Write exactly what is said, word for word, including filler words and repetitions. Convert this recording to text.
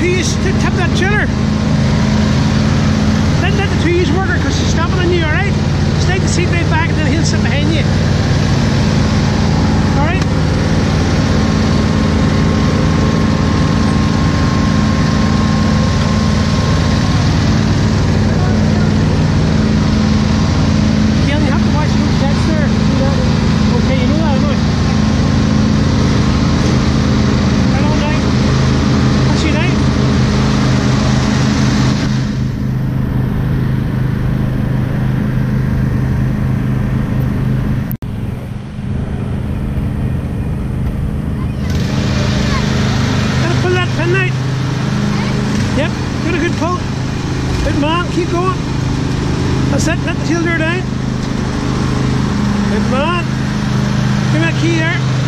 two use to tip that trailer. Let, let the two use worker because she's stopping on you, alright? Slide the seat right back and then he'll sit behind you. Alright? Again, you have to watch your checks there. Okay, you know that, anyway. Right on down. That's you now. Pull that pin out. Yep, got a good pull. Good man, keep going. That's it, let the tail door down. Good man. Give me that key there.